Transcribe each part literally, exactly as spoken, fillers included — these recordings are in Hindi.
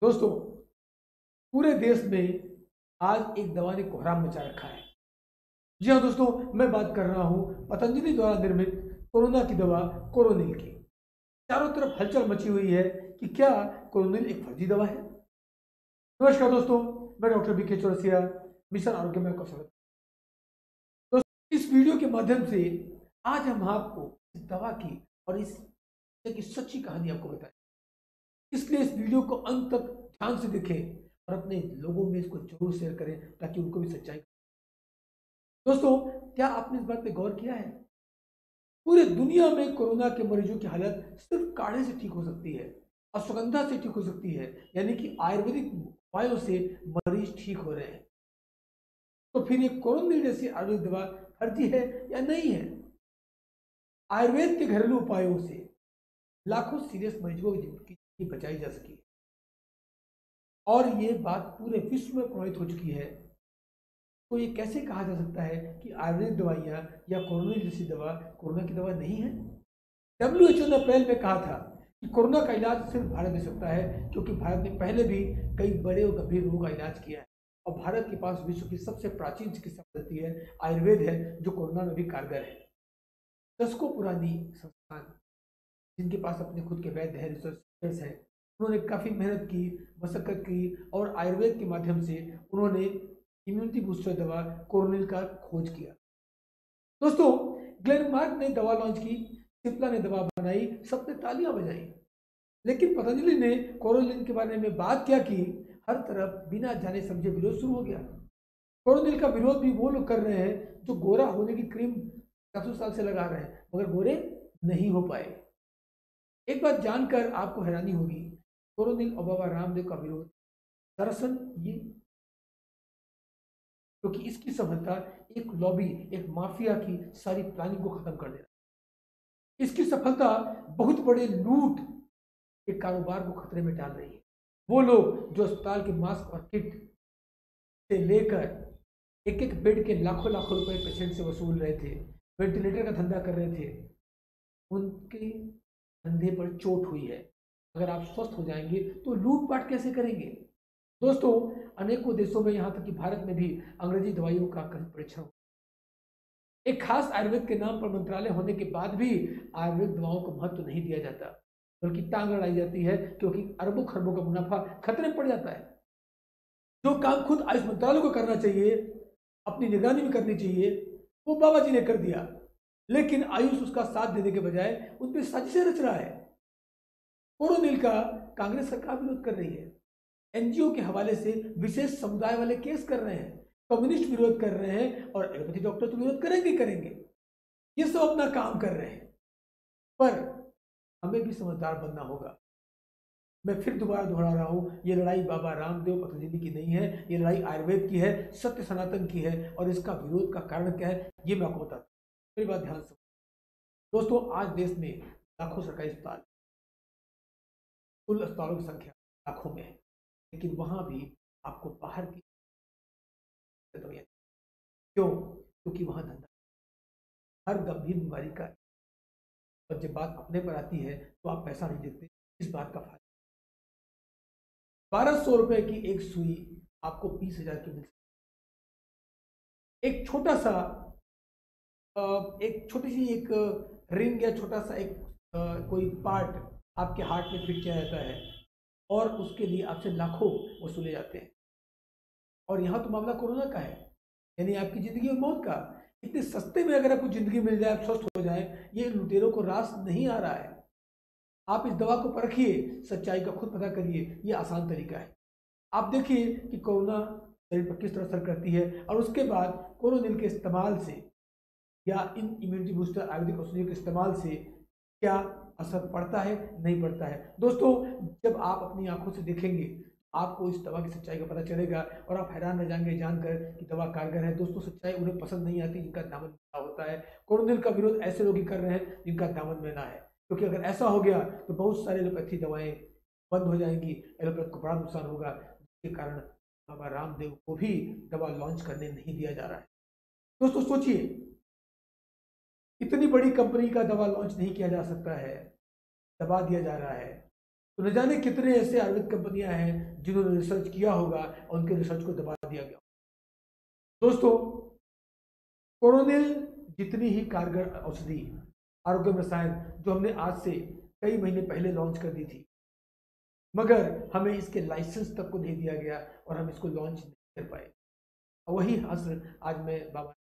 दोस्तों, पूरे देश में आज एक दवा ने कोहराम मचा रखा है। जी हाँ दोस्तों, मैं बात कर रहा हूँ पतंजलि द्वारा निर्मित कोरोना की दवा कोरोनिल की। चारों तरफ हलचल मची हुई है कि क्या कोरोनिल एक फर्जी दवा है। नमस्कार दोस्तों, मैं डॉक्टर बी के चौरसिया, मिशन आरोग्य में आपका स्वागत। दोस्तों, इस वीडियो के माध्यम से आज हम आपको इस दवा की और इस की सच्ची कहानी आपको बताएं। इसलिए इस वीडियो को अंत तक ध्यान से देखें और अपने लोगों में इसको जरूर शेयर करें ताकि उनको भी सच्चाई। दोस्तों, क्या आपने इस बात पे गौर किया है? पूरे दुनिया में कोरोना के मरीजों की हालत सिर्फ काढ़े से ठीक हो सकती है, अश्वगंधा से ठीक हो सकती है, यानी कि आयुर्वेदिक उपायों से मरीज ठीक हो रहे हैं। तो फिर ये कोरोनिल जैसी आयुर्वेदिक दवा फर्जी है या नहीं है? आयुर्वेद के घरेलू उपायों से लाखों सीरियस मरीजों की जिंदगी बचाई जा सकी और ये बात पूरे विश्व में प्रभावित हो चुकी है। तो ये कैसे कहा जा सकता है कि आयुर्वेदिक दवाइयाँ या कोरोना जैसी दवा कोरोना की दवा नहीं है? डब्ल्यू एच ओ ने अप्रैल में कहा था कि कोरोना का इलाज सिर्फ भारत दे सकता है, क्योंकि भारत ने पहले भी कई बड़े और गंभीर रोगों का इलाज किया है और भारत के पास विश्व की सबसे प्राचीन चिकित्सा पद्धति है आयुर्वेद है, जो कोरोना में भी कारगर है। दशकों पुरानी संस्थान जिनके पास अपने खुद के वैद्य है, रिसर्चर्स हैं, उन्होंने काफ़ी मेहनत की, मशक्कत की और आयुर्वेद के माध्यम से उन्होंने इम्यूनिटी बूस्टर दवा कोरोनिल का खोज किया। दोस्तों, ग्लेनमार्क ने दवा लॉन्च की, सिप्ला ने दवा बनाई, सबने तालियां बजाई, लेकिन पतंजलि ने कोरोनिल के बारे में बात क्या की, हर तरफ बिना जाने समझे विरोध शुरू हो गया। कोरोनिल का विरोध भी वो लोग कर रहे हैं जो गोरा होने की क्रीम काफी साल से लगा रहे हैं मगर गोरे नहीं हो पाए। एक बात जानकर आपको हैरानी होगी, कोरोनिल और बाबा रामदेव का विरोध दरअसल ये क्योंकि तो इसकी सफलता एक लॉबी, एक माफिया की सारी प्लानिंग को खत्म कर देना। इसकी सफलता बहुत बड़े लूट के कारोबार को खतरे में डाल रही है। वो लोग जो अस्पताल के मास्क और किट से लेकर एक एक बेड के लाखों लाखों रुपए पेशेंट से वसूल रहे थे, वेंटिलेटर का धंधा कर रहे थे, उनके धंधे पर चोट हुई है। अगर आप स्वस्थ हो जाएंगे तो लूटपाट कैसे करेंगे? दोस्तों, अनेकों देशों में, यहाँ तक कि भारत में भी अंग्रेजी दवाइयों का कहीं परीक्षण, एक खास आयुर्वेद के नाम पर मंत्रालय होने के बाद भी आयुर्वेद दवाओं को महत्व तो नहीं दिया जाता, बल्कि टांग अड़ाई जाती है, क्योंकि अरबों खरबों का मुनाफा खतरे में पड़ जाता है। जो काम खुद आयुष मंत्रालय को करना चाहिए, अपनी निगरानी में करनी चाहिए, वो बाबा जी ने कर दिया, लेकिन आयुष उसका साथ देने के बजाय उन पर साजिशें रच रहा है। कोरोनिल का कांग्रेस सरकार विरोध कर रही है, एनजीओ के हवाले से विशेष समुदाय वाले केस कर रहे हैं, कम्युनिस्ट विरोध कर रहे हैं और एलोपैथी डॉक्टर तो विरोध करेंगे करेंगे ये सब अपना काम कर रहे हैं। पर हमें भी समझदार बनना होगा। मैं फिर दोबारा दोहरा रहा हूं, ये लड़ाई बाबा रामदेव पतंजलि की नहीं है, ये लड़ाई आयुर्वेद की है, सत्य सनातन की है। और इसका विरोध का कारण क्या है ये मैं आपको बताता हूँ। मेरी बात ध्यान से दोस्तों, आज देश में लाखों सरकारी अस्पताल, कुल अस्पतालों की संख्या लाखों में है, लेकिन वहां भी आपको बाहर की दवाइयां, क्यों? क्योंकि वहां धंधा, हर गंभीर बीमारी का, और जब बात अपने पर आती है तो आप पैसा नहीं देखते, इस बात का फायदा। बारह सौ रुपए की एक सुई आपको बीस हजार की मिल सकती है। एक छोटा सा एक छोटी सी एक रिंग या छोटा सा एक कोई पार्ट आपके हार्ट में फिट किया जाता है और उसके लिए आपसे लाखों वसूले जाते हैं। और यहाँ तो मामला कोरोना का है, यानी आपकी जिंदगी और मौत का। इतने सस्ते में अगर आपको जिंदगी मिल जाए, आप स्वस्थ हो जाए, ये लुटेरों को रास नहीं आ रहा है। आप इस दवा को परखिए, सच्चाई का खुद पता करिए, ये आसान तरीका है। आप देखिए कि कोरोना शरीर पर किस तरह असर करती है और उसके बाद कोरोनिल के इस्तेमाल से या इन इम्यूनिटी बूस्टर आयुर्वेदिक औषधियों के इस्तेमाल से क्या असर पड़ता है, नहीं पड़ता है। दोस्तों, जब आप अपनी आंखों से देखेंगे आपको इस दवा की सच्चाई का पता चलेगा और आप हैरान रह जाएंगे जानकर कि दवा कारगर है। दोस्तों, सच्चाई उन्हें पसंद नहीं आती जिनका दामन में होता है। कोरोनिल का विरोध ऐसे लोग ही कर रहे हैं जिनका दामन में ना है, क्योंकि अगर ऐसा हो गया तो बहुत सारी एलोपैथी दवाएं बंद हो जाएंगी, एलोपैथ को बड़ा नुकसान होगा, जिसके कारण बाबा रामदेव को भी दवा लॉन्च करने नहीं दिया जा रहा है। दोस्तों सोचिए, इतनी बड़ी कंपनी का दवा लॉन्च नहीं किया जा सकता है, दबा दिया जा रहा है। तो न जाने कितने ऐसे आयुर्वेद कंपनियां हैं जिन्होंने रिसर्च किया होगा और उनके रिसर्च को दबा दिया गया। दोस्तों, कोरोनिल जितनी ही कारगर औषधि आरोग्य रसायन जो हमने आज से कई महीने पहले लॉन्च कर दी थी, मगर हमें इसके लाइसेंस तक को दे दिया गया और हम इसको लॉन्च नहीं कर पाए। और वही असर आज मैं बाबा।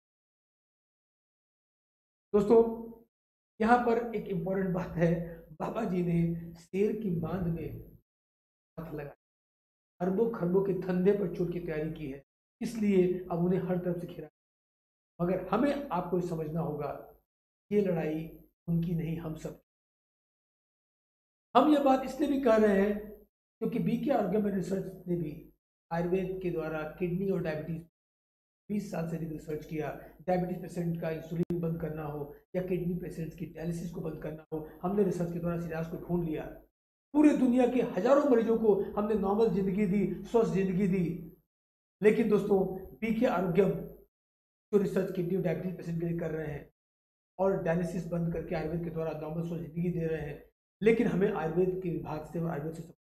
दोस्तों, यहाँ पर एक इम्पॉर्टेंट बात है, बाबा जी ने शेर की मांद में हाथ लगा, अरबों खरबों के धंधे पर चोट की तैयारी की है, इसलिए अब उन्हें हर तरफ से घिरा। मगर हमें आपको समझना होगा, ये लड़ाई उनकी नहीं, हम सब। हम ये बात इसलिए भी कह रहे हैं क्योंकि बीके ऑर्गन रिसर्च ने भी आयुर्वेद के द्वारा किडनी और डायबिटीज बीस साल से रिसर्च किया। डायबिटीज पेशेंट का इंसुलिन बंद करना हो या किडनी पेशेंट्स की डायलिसिस को बंद करना हो, हमने रिसर्च के द्वारा इस इलाज को ढूंढ लिया। पूरी दुनिया के हजारों मरीजों को हमने नॉर्मल जिंदगी दी, स्वस्थ जिंदगी दी। लेकिन दोस्तों, बीके आरोग्यम जो रिसर्च किडनी और डायबिटीज पेशेंट के लिए कर रहे हैं और डायलिसिस बंद करके आयुर्वेद के द्वारा नॉर्मल स्वस्थ जिंदगी दे रहे हैं, लेकिन हमें आयुर्वेद के विभाग से और आयुर्वेद से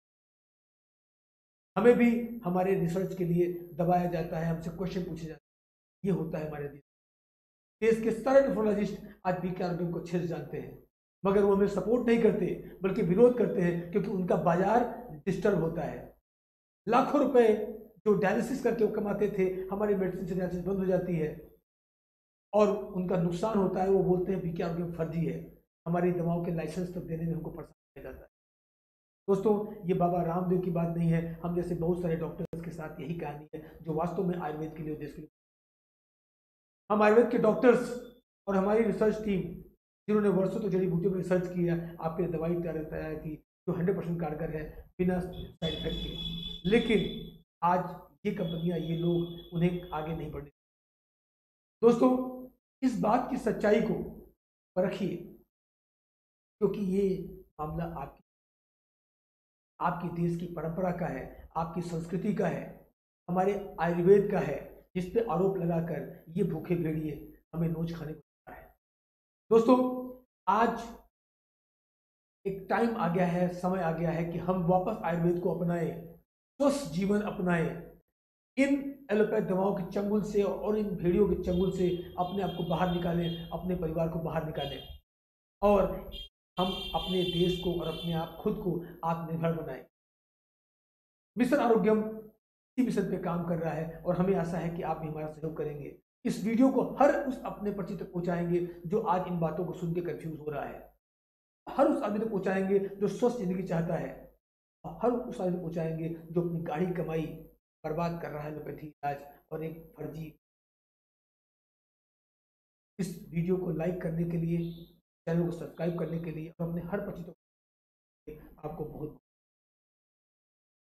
हमें भी हमारे रिसर्च के लिए दबाया जाता है, हमसे क्वेश्चन पूछे जाते हैं। ये होता है हमारे देश। देश के सारे नेफ्रोलॉजिस्ट आज बीके आरोग्यम को अच्छे से जानते हैं, मगर वो हमें सपोर्ट नहीं करते बल्कि विरोध करते हैं, क्योंकि उनका बाजार डिस्टर्ब होता है। लाखों रुपए जो डायलिसिस करके वो कमाते थे, हमारी मेडिसिन से डायलिसिस बंद हो जाती है और उनका नुकसान होता है। वो बोलते हैं बीके आरोग्यम फर्जी है, हमारी दवाओं के लाइसेंस तक देने में हमको परेशान किया जाता है। दोस्तों, ये बाबा रामदेव की बात नहीं है, हम जैसे बहुत सारे डॉक्टर्स के साथ यही कहानी है जो वास्तव में आयुर्वेद के लिए देश के लिए। हम आयुर्वेद के डॉक्टर्स और हमारी रिसर्च टीम जिन्होंने वर्षों तो जड़ी बूटियों पर रिसर्च किया, आपके लिए दवाई तैयार की जो हंड्रेड परसेंट कारगर है बिना साइड इफेक्ट के। लेकिन आज ये कंपनियां, ये लोग उन्हें आगे नहीं बढ़ने। दोस्तों, इस बात की सच्चाई को परखिए, क्योंकि ये मामला आपकी आपकी देश की परंपरा का है, आपकी संस्कृति का है, हमारे आयुर्वेद का है, जिस पे आरोप लगाकर ये भूखे भेड़िए हमें नोच खाने को मिलता है। दोस्तों, आज एक टाइम आ गया है, समय आ गया है कि हम वापस आयुर्वेद को अपनाएं, स्वस्थ जीवन अपनाएं, इन एलोपैथ दवाओं के चंगुल से और इन भेड़ियों के चंगुल से अपने आप को बाहर निकालें, अपने परिवार को बाहर निकालें और हम अपने देश को और अपने आप खुद को आत्मनिर्भर बनाएं। मिशन आरोग्यम इसी मिशन पे काम कर रहा है और हमें आशा है कि आप भी हमारा सहयोग करेंगे। इस वीडियो को हर उस अपने परिचित तक पहुंचाएंगे जो आज इन बातों को सुन के कंफ्यूज हो रहा है, हर उस आदमी तक पहुंचाएंगे जो स्वस्थ जिंदगी चाहता है, और हर उस आदमी तक पहुंचाएंगे जो अपनी गाढ़ी कमाई बर्बाद कर रहा है एलोपैथी इलाज और एक फर्जी। इस वीडियो को लाइक करने के लिए, चैनल को सब्सक्राइब करने के लिए और अपने हर परिचितों आपको बहुत